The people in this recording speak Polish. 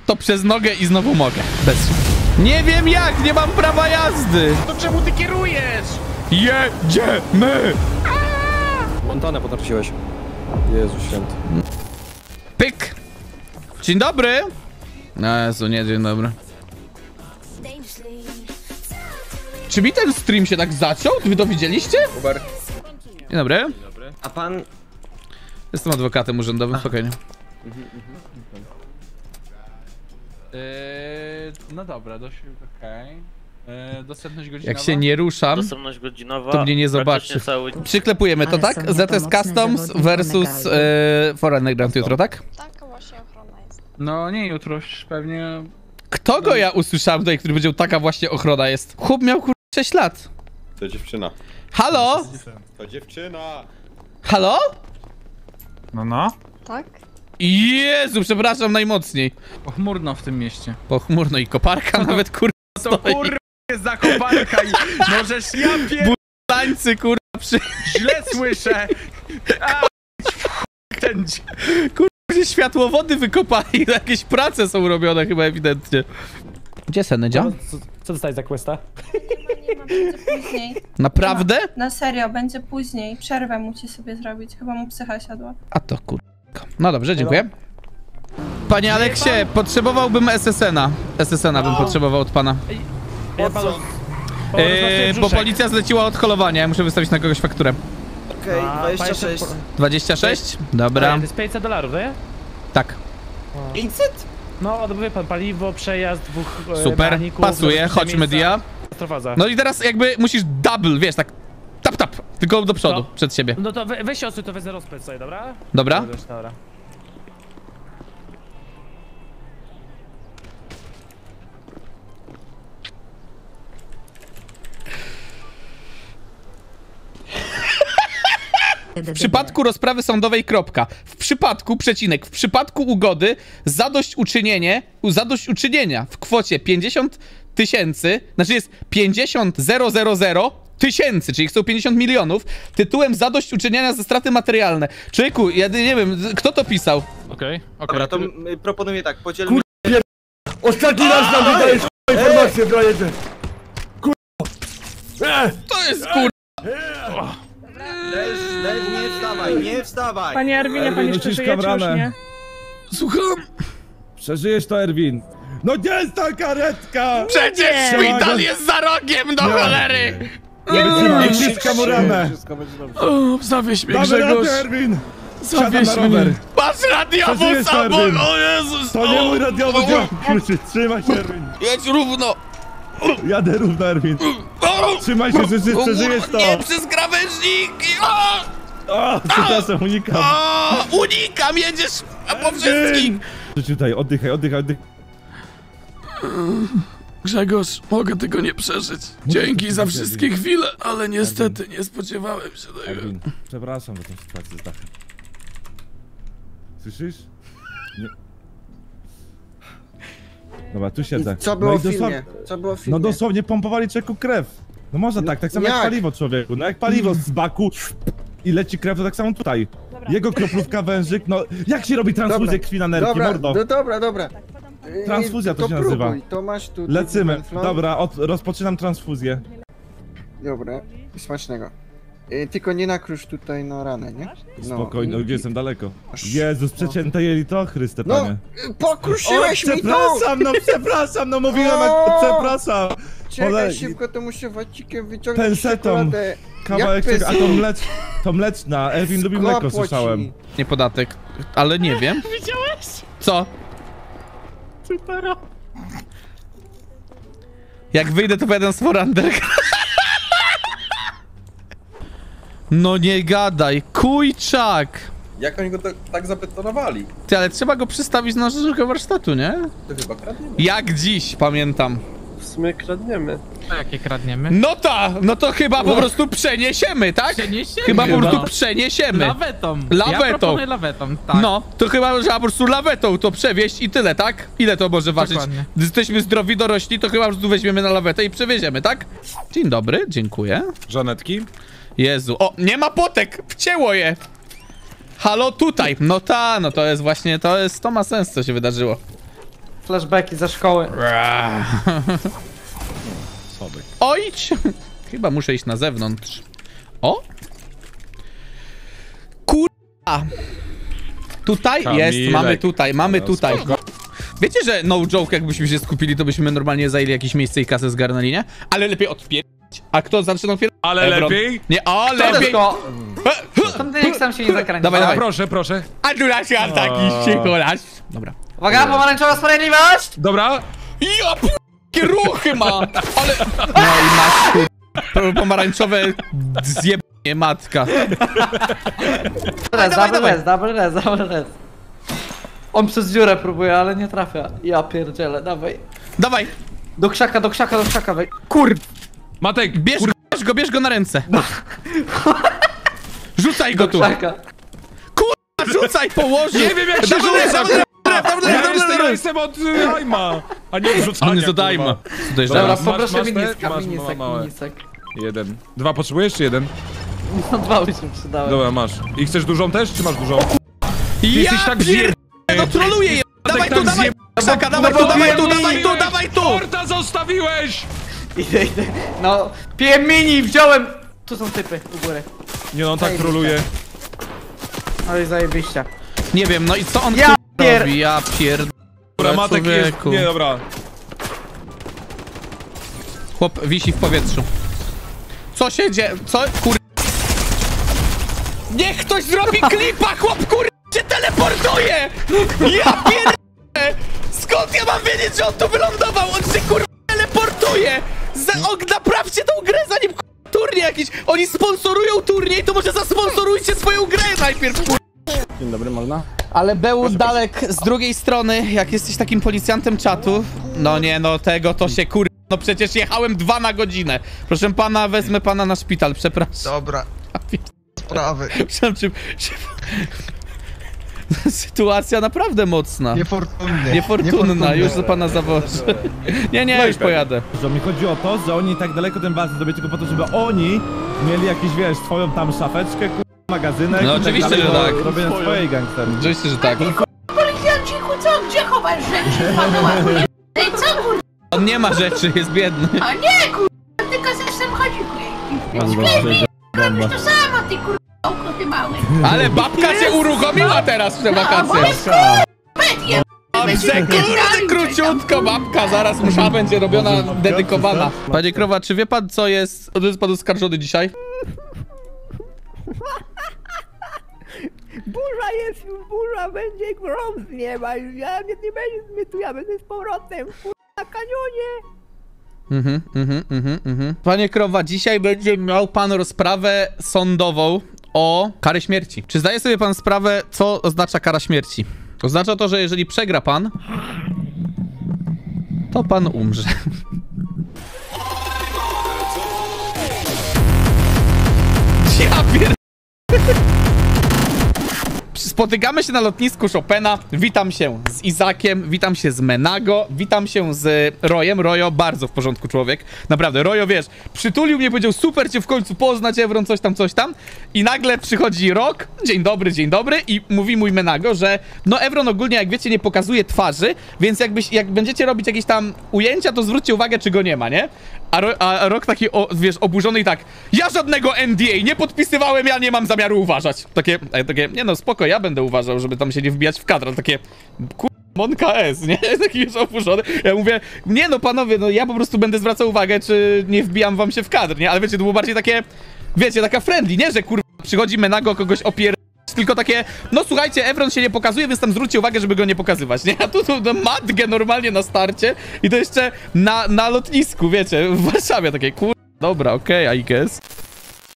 to przez nogę i znowu mogę. Bez... Nie wiem jak, nie mam prawa jazdy. To czemu ty kierujesz? Jedziemy! Montanę potrafiłeś. Jezu święty. Pyk! Dzień dobry! Jezu, nie, dzień dobry. Czy mi ten stream się tak zaciął? Wy to widzieliście? Uber. Dzień dobry. A pan... Jestem adwokatem urzędowym, spokojnie. No dobra, okej. Dostępność godzinowa? Jak się nie ruszam, Dostępność godzinowa. to mnie nie zobaczy. Przyklepujemy to, tak? ZS Customs versus Foreigner Grant jutro, tak? Taka właśnie ochrona jest. No nie, jutro już pewnie... Kto go ja usłyszałem tutaj, który powiedział, taka właśnie ochrona jest? Chłop miał 6 lat. To dziewczyna. Halo? To dziewczyna! Halo? No. Tak? Jezu, przepraszam najmocniej. Pochmurno w tym mieście. Pochmurno i koparka nawet, kurwa, To stoi. kurwa jest za koparka i możesz ja Tańcy, kurwa, źle słyszę. A, ten... Kurwa, światłowody wykopali, jakieś prace są robione chyba ewidentnie. Gdzie Senedzia? Co dostałeś za questa? Nie ma, będzie później. Naprawdę? Na serio, będzie później. Przerwę musi sobie zrobić. Chyba mu psycha siadła. A to kurwa. No dobrze, dziękuję. Panie Aleksie, potrzebowałbym SSN-a. SSN-a bym potrzebował od pana. Bo policja zleciła odholowanie, muszę wystawić na kogoś fakturę. Okej, 26. 26? Dobra. To jest $500, nie? Tak. 500? No, odbywa pan paliwo, przejazd dwóch Super, mechaników, pasuje, chodźmy dia. Astrofaza. No i teraz jakby musisz double, wiesz, tak tap tap, tylko do przodu, Co? przed siebie. No to weź się odsuń, to wezmę rozpęd sobie, dobra? Dobra? Dobra. W przypadku rozprawy sądowej kropka. W przypadku, przecinek, w przypadku ugody zadośćuczynienia w kwocie 50 000, znaczy jest 50 000 tysięcy, czyli chcą 50 milionów, tytułem zadośćuczynienia za straty materialne. Człowieku, ja nie wiem, kto to pisał? Okej. Dobra, to proponuję tak, podzielmy... Ostatni raz nam wydajesz informację, frajerze! To jest kur... Nie wstawaj, nie wstawaj! Panie Erwinie, pan jeszcze żyje, czy już nie? Słucham? Przeżyjesz to, Erwin! No gdzie jest ta karetka? Przecież szpital jest za rogiem, do cholery! Nie wytrzymaj, ściska mu ramę! O, zawieź mnie, Damy radę, Erwin! Siadam na rower! Patrz radiowóz Przeżyjesz to, albo... Erwin. O Jezus! To nie mój radiowóz, ja kluczy, trzymaj się, Erwin! Jedź równo! Jadę równo, Erwin! Trzymaj się, że przeżyjesz to! Nie, przez krawężniki! O, przepraszam, unikam! Unikam, jedziesz po wszystkich! Tutaj, oddychaj. Grzegorz, mogę tego nie przeżyć. Dzięki za wszystkie chwile, ale niestety nie spodziewałem się tego. Erwin, przepraszam za tę sytuację z dachem. Słyszysz? Nie. Dobra, tu siedzę. Co było i w filmie? Co było w filmie? No dosłownie pompowali czeku krew. No można tak samo jak paliwo, człowieku. No jak paliwo z baku i leci krew, to tak samo tutaj. Jego kroplówka, wężyk, no jak się robi transfuzję krwi na nerki, mordo? Dobra. Transfuzja to się nazywa. Próbuj, to masz tu... Lecimy, dobra, rozpoczynam transfuzję. Dobra, smacznego. Tylko nie nakrusz tutaj na ranę, nie? No. Spokojnie, gdzie jestem daleko. Jezus, przecięte jelito, Chryste No, Panie. pokruszyłeś mi to! Przepraszam, no mówiłem, przepraszam. Czekaj szybko, to muszę wacikiem wyciągnąć Pensetą. czekoladę. Kawałek Jak czego, a to mleczna, Erwin lubi mleko, Skopło ci. słyszałem. Nie podatek, ale nie wiem. Widziałeś? Co? Supera. Jak wyjdę, to pojadę z Forander. No nie gadaj, kujczak! Jak oni go tak zabetonowali? Ty, ale trzeba go przystawić na naszego warsztatu, nie? To chyba kradniemy. Jak dziś, pamiętam. W sumie kradniemy. A jakie kradniemy? No to chyba po prostu przeniesiemy, tak? Przeniesiemy Chyba po chyba. prostu przeniesiemy. Lawetą. Lawetą. Ja proponuję lawetą, tak. No, to chyba trzeba po prostu lawetą to przewieźć i tyle, tak? Ile to może ważyć? Dokładnie. Gdy jesteśmy zdrowi, dorośli, to chyba po prostu weźmiemy na lawetę i przewieziemy, tak? Dzień dobry, dziękuję. Żanetki? Jezu, o, nie ma potek! Wcięło je! Halo, tutaj! No to jest właśnie, to ma sens, co się wydarzyło. flashbacki ze szkoły. Ojdź! Chyba muszę iść na zewnątrz. O! Kurwa! Tutaj jest, mamy tutaj. Wiecie, że no joke, jakbyśmy się skupili, to byśmy normalnie zajęli jakieś miejsce i kasę zgarnęli, nie? Ale lepiej odpierać. A kto zaczyna otwierać? Ale lepiej? Nie, o, lepiej! Tam nikt sam się nie zakręci. Dawaj, dawaj. Proszę. A tu nas ja taki ściekolasz. Dobra. Uwaga, pomarańczowa sprawiedliwość! Dobra. Ja jakie ruchy ma! Ale... No i masz pomarańczowe zjebanie matka. Double res. On przez dziurę próbuje, ale nie trafia. Ja pierdzielę, dawaj. Dawaj! Do krzaka, wej. Kur... Matek, bierz go na ręce. Rzucaj go tu. Krzaka. Kurwa, rzucaj, położył. Nie wiem jak się rzuca. Ja jestem od Dajma, a nie od rzucania. On jest od Dajma. Dobra, Masz poproszę te? minisek. 1. 2 potrzebujesz czy 1? No 2 by się przydały. Dobra, masz. I chcesz dużą też, czy masz dużą? Ja jesteś tak zjeb... No troluję je. Dawaj tu, tak dawaj. Krzaka, dawaj tu, dawaj tu. Porta zostawiłeś! Idę. No, piłem mini, wziąłem. Tu są typy, u góry. Nie no, on tak troluje. Ale zajebiście. Nie wiem, no i co on robi? Ja pierdolę. Dobra, Matek jest... Nie, dobra. Chłop wisi w powietrzu. Co się dzieje? Co? Niech ktoś zrobi klipa, chłop się teleportuje! Ja pierdolę! Skąd ja mam wiedzieć, że on tu wylądował? On się teleportuje! Naprawcie tą grę, zanim turniej jakiś... Oni sponsorują turniej, to może zasponsorujcie swoją grę najpierw, Dzień dobry, można? Ale był Dalek z drugiej strony, jak jesteś takim policjantem czatu. No nie, no tego to się no przecież jechałem 2 na godzinę. Proszę pana, wezmę pana na szpital, przepraszam. Dobra. Sprawy. Sytuacja naprawdę mocna. Niefortunna. Już do pana zawożę. Nie, już pojadę. Że mi chodzi o to, że oni tak daleko ten bazę zrobią tylko po to, żeby oni mieli jakiś, wiesz, swoją tam szafeczkę, magazynek. No oczywiście, że tak. Robienia swojej gangsterki. Oczywiście, że tak. Policjanciku, co? Gdzie chowasz rzeczy? Pana łapuje. Ej, co kur... On nie ma rzeczy, jest biedny. A nie kur... Tylko ze psem chodzi robisz to samo, ty kur... Oko, ty mały. Ale babka się uruchomiła teraz w te wakacje. Dobrze, króciutko babka, zaraz msza będzie robiona, dedykowana. Panie Krowa, czy wie pan co jest pan oskarżony dzisiaj? Burza jest już, burza będzie grom z nieba, już ja nie będzie mnie tu, ja będę z powrotem, na kanionie. Panie Krowa, dzisiaj będzie miał pan rozprawę sądową o karę śmierci. Czy zdaje sobie pan sprawę, co oznacza kara śmierci? Oznacza to, że jeżeli przegra pan, to pan umrze. Ja pier... Spotykamy się na lotnisku Chopina, witam się z Izakiem, witam się z Menago, witam się z Rojem. Rojo, bardzo w porządku człowiek, naprawdę. Rojo, wiesz, przytulił mnie, powiedział, super cię w końcu poznać, Evron, coś tam. I nagle przychodzi Rok, dzień dobry, i mówi mój Menago, że no Evron ogólnie, jak wiecie, nie pokazuje twarzy, więc jak będziecie robić jakieś tam ujęcia, to zwróćcie uwagę, czy go nie ma, nie? A Rok taki, wiesz, oburzony i tak, ja żadnego NDA nie podpisywałem, ja nie mam zamiaru uważać. Takie, nie no, spoko, ja będę uważał, żeby tam się nie wbijać w kadr. Takie, Monka S, nie? Taki już opuszczony. Ja mówię, nie no panowie, no ja po prostu będę zwracał uwagę, czy nie wbijam wam się w kadr, nie? Ale wiecie, to było bardziej takie, wiecie, taka friendly, nie? Że przychodzi Menago, kogoś tylko takie, no słuchajcie, Evron się nie pokazuje, więc tam zwróćcie uwagę, żeby go nie pokazywać, nie? A tu matkę normalnie na starcie i to jeszcze na lotnisku, wiecie, w Warszawie, takie dobra, okej, I guess.